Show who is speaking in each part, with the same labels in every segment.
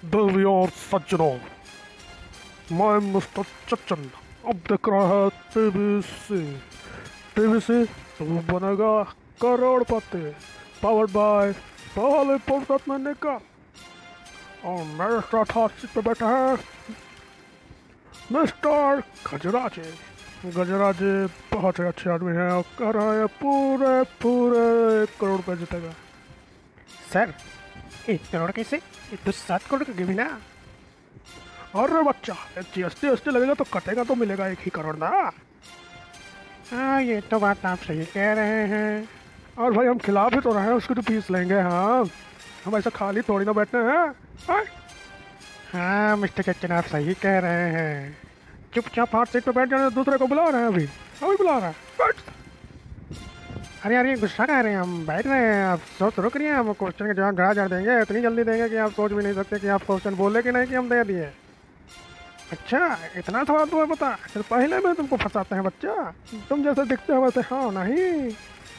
Speaker 1: देवियों और सज्जनों, मैं मिस्टर चच्चन अब देख रहा है टीवी से तो बनेगा करोड़पति। पावर्ड बाय पहले फुर्सत में निका। और मेरे साथ हाथ सीट पे बैठा है मिस्टर गजराजे। गजराजे बहुत ही अच्छे आदमी हैं और कह रहा है पूरे पूरे 1 करोड़ रुपए जीतेगा।
Speaker 2: सर 1 करोड़ कैसे? ये तो 7 करोड़ का गेम है ना।
Speaker 1: अरे बच्चा, जीएसटी लगेगा तो कटेगा तो मिलेगा 1 ही करोड़ ना।
Speaker 2: हाँ, ये तो बात आप सही कह रहे हैं।
Speaker 1: और भाई हम खिला भी तो रहे हैं, उसकी तो फीस लेंगे। हाँ, हम ऐसा खाली थोड़ी ना बैठे हैं। हाँ?
Speaker 2: हाँ मिस्टर चच्चन, आप सही कह रहे हैं।
Speaker 1: चुपचाप हाथ सीट पे बैठ जाने, दूसरे को बुला रहे हैं। अभी अभी बुला रहे हैं, बैठ।
Speaker 2: अरे यार, ये गुस्सा कर रहे हैं, हम बैठ रहे हैं। आप सोच रुक रही हैं, हम क्वेश्चन के जवाब धड़ा देंगे, इतनी जल्दी देंगे कि आप सोच भी नहीं सकते कि आप क्वेश्चन बोले कि नहीं कि हम दे दिए।
Speaker 1: अच्छा, इतना थोड़ा तुम्हें पता, फिर पहले में तुमको फंसाते हैं बच्चा। तुम जैसे दिखते हो वैसे हाँ नहीं।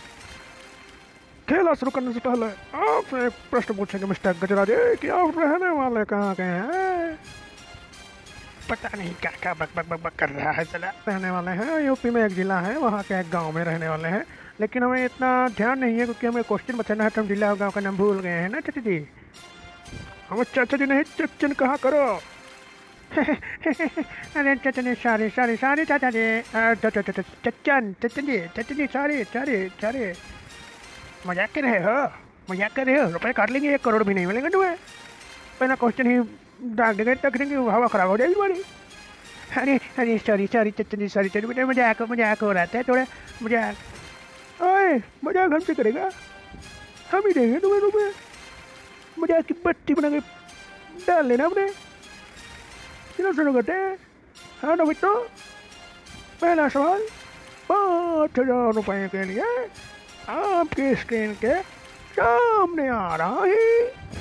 Speaker 1: खेला शुरू करने से पहले आपसे एक प्रश्न पूछेंगे मिस्टर गजराजे कि आप रहने वाले कहाँ के हैं।
Speaker 2: पता नहीं क्या क्या बक बक बक बक कर रहा है चला।
Speaker 1: रहने वाले हैं यूपी में एक जिला है, वहाँ के एक गांव में रहने वाले हैं। लेकिन हमें इतना ध्यान नहीं है क्योंकि हमें क्वेश्चन बचाना है, तो हम जिला और गांव का नाम भूल गए हैं ना चाचा जी। हमें चाचा जी नहीं चच्चन कहा करो।
Speaker 2: अरे चच्चन, सॉरी सॉरी सॉरी चाचा जी। Chachchan Chachchan ji sorry sorry sorry. मजाक कर रहे हो? मजाक कर रहे हो? रुपए काट लेंगे, 1 करोड़ भी नहीं मिलेंगे तुम्हें। पहला क्वेश्चन ही डाल देंगे, तक देंगे, हवा खराब हो जाएगी हमारी। अरे अरे sorry sorry Chachchan ji, sorry sorry बेटा, मजाक हो रहा था थोड़ा। मजाक।
Speaker 1: ओए, मजाक हमसे करेगा? हम ही देंगे तुम्हें रुपए। मजाक की बत्ती बना के डाल लेना अपने। चलो शुरू करते हैं। हाँ ना बेटो, पहला सवाल 5,000 रुपए के लिए आपकी स्क्रीन के सामने आ रहा है।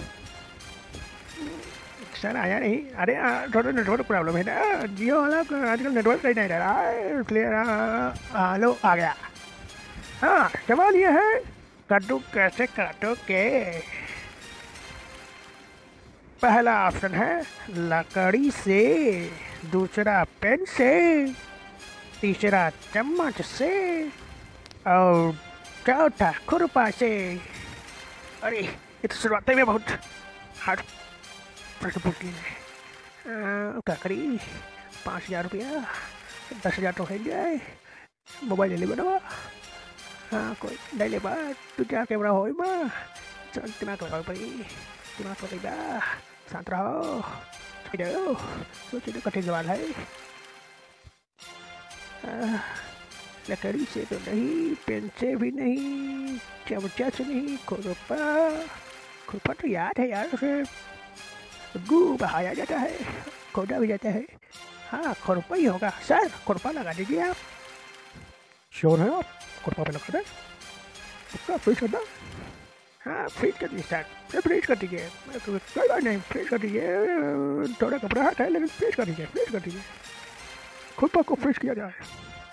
Speaker 2: सर आया नहीं। अरे थोड़ा नेटवर्क प्रॉब्लम है ना, जियो वाला आजकल नेटवर्क सही नहीं रह रहा है, इसलिए हेलो आ गया।
Speaker 1: हाँ, सवाल ये है,
Speaker 2: कद्दू कैसे काटोगे?
Speaker 1: पहला ऑप्शन है
Speaker 2: लकड़ी से, दूसरा पेन से, तीसरा चम्मच से, और चौथा खुरपा से। अरे ये तो शुरुआत में बहुत हार्ड प्रश्न पूछ लिए। क्या करी? 5,000 रुपया, 10,000 तो है जाए। मोबाइल ले ले बनवा। हाँ कोई नहीं ले बा, तू क्या कैमरा हो बा। चल दिमाग लगाओ भाई, दिमाग लगाइबा, शांत रहो। जाओ, सोचो तो कठिन सवाल है। लकड़ी से तो नहीं, पेन से भी नहीं, चमचा से नहीं, खुरपा। खुरपा तो याद है यार, उसे गू बहाया जाता है, खोदा भी जाता है। हाँ खुरपा ही होगा सर, खुरपा लगा दीजिए आप।
Speaker 1: श्योर है आप? खुरपा पे लगा दें? पक्का फ्रीज करना?
Speaker 2: हाँ फ्रीज कर दीजिए सर, फ्रीज कर दीजिए, कोई बात नहीं, फ्रीज कर दीजिए। थोड़ा घबराहट है लेकिन फ्रीज कर दीजिए, फ्रीज कर दीजिए।
Speaker 1: खुरपा को फ्रीज किया जाए।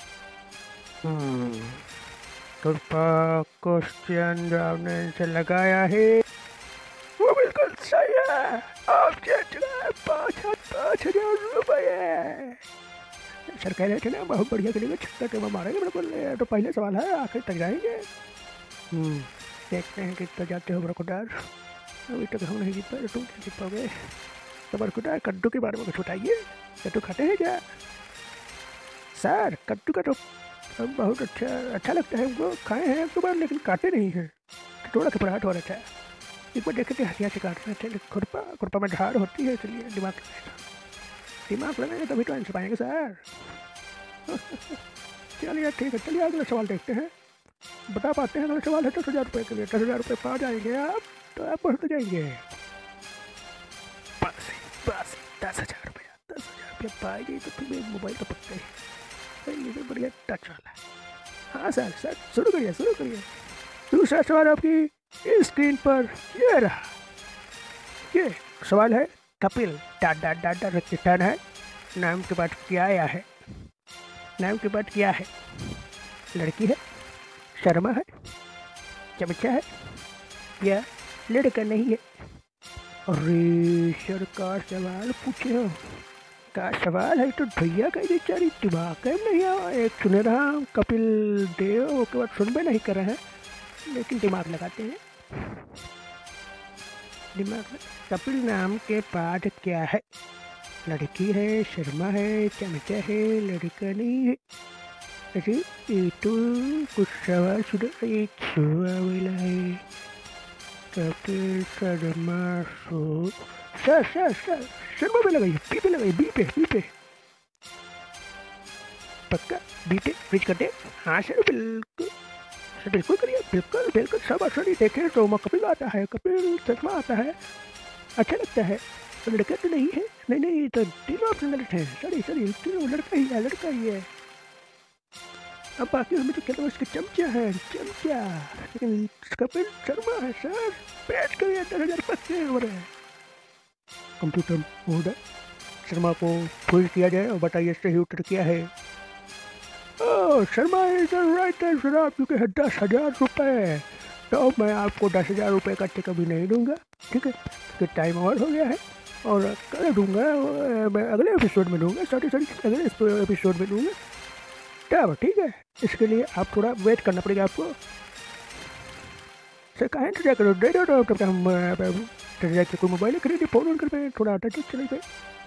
Speaker 1: खुरपा क्वेश्चन जो आपने इनसे लगाया है वो बिल्कुल सही है। आपके 5,000 रुपये।
Speaker 2: सर कह रहे थे ना बहुत बढ़िया करेंगे, छक्का चौका मारेंगे बिल्कुल। तो पहले सवाल है, आखिर तक जाएंगे। देखते हैं कितना जाते हो बरकुटार। अभी तक हम नहीं जीत पाए, तुम क्या जीत पाओगे? तो बरकुटार कद्दू के बारे में कुछ बताइए, कद्दू खाते हैं क्या? सर कद्दू का तो बहुत अच्छा लगता है हमको, खाए हैं एक दो बार लेकिन काटे नहीं हैं, थोड़ा घबराहट हो रहा था। एक बार देखे थे हथियार से काट रहे थे। खुरपा में धार होती है, इसलिए दिमाग लगाएंगे तभी तो आंसर पाएंगे सर। चलिए ठीक है, चलिए अगला सवाल देखते हैं। बता पाते हैं अगला सवाल है 10,000 रुपये के लिए। 10,000 रुपये पा जाएंगे आप तो आप बढ़ते जाएंगे। बस बस 10,000 रुपया, 10,000 रुपया पाएंगे तो फिर मेरे मोबाइल तो पकते हैं, ये भी बढ़िया टच वाला है। हाँ सर, सर शुरू करिए, शुरू करिए। दूसरा सवाल आपकी स्क्रीन पर ये रहा। ये सवाल है, Kapil dot dot dot dot रेगिस्तान है, नाम के बाद क्या आया है? नाम के बाद क्या है? लड़की है, शर्मा है, चमचा है, या लड़का नहीं है?
Speaker 1: अरे सर का सवाल पूछे हो, का सवाल है तो भैया का बेचारी दिमाग है नहीं आवा। एक सुन रहा हूँ कपिल देव के बाद सुन में नहीं कर रहे हैं, लेकिन दिमाग लगाते हैं। कपिल नाम के बाद क्या है? लड़की है, शर्मा है, चमचा है, लड़का नहीं है। अरे ये तो कुछ सवाल सुना, एक छुआ वाला है। कपिल शर्मा सो सर शर्मा पे लगाइए, बी पे लगाइए, बी पे पक्का, बी पे फ्रिज कर दे। हाँ सर बिल्कुल करिए, बिल्कुल सब असर ही देखे तो कपिल आता है, कपिल शर्मा आता है, अच्छा लगता है। तो लड़का तो नहीं है, नहीं ये तो तीनों ऑप्शन गलत है। सॉरी तीनों लड़का ही है। अब बाकी हमें तो कहते उसके चमचा है, चमचा, लेकिन कपिल शर्मा है सर। पेट करिए 10,000 पक्के हो रहे हैं। कंप्यूटर मोड शर्मा को फुल किया जाए और बताइए सही उत्तर क्या है। Oh Sharma is right answer, आप क्योंकि है 10,000 रुपये। तो मैं आपको 10,000 रुपये का टिकट भी नहीं दूंगा, ठीक है, क्योंकि टाइम ओवर हो गया है। और कल दूंगा, मैं अगले एपिसोड में दूंगा, सॉरी अगले एपिसोड में दूंगा तब, ठीक है। इसके लिए आप थोड़ा वेट करना पड़ेगा आपको। सर कहाँ इंतजार करो, दे दो तब तक हम कोई मोबाइल खरीदे, फोन ऑन कर पे थोड़ा आता चले गए।